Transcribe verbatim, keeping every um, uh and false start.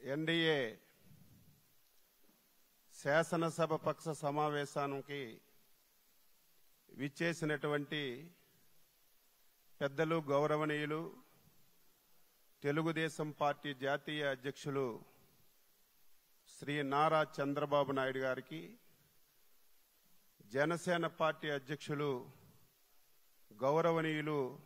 NDA శాసనసభ పక్ష సమావేశానికి విచ్చేసినటువంటి పెద్దలు గౌరవనీయులు తెలుగుదేశం పార్టీ జాతీయ అధ్యక్షులు శ్రీ నారా చంద్రబాబు నాయుడు గారికి, జనసేన పార్టీ అధ్యక్షులు గౌరవనీయులు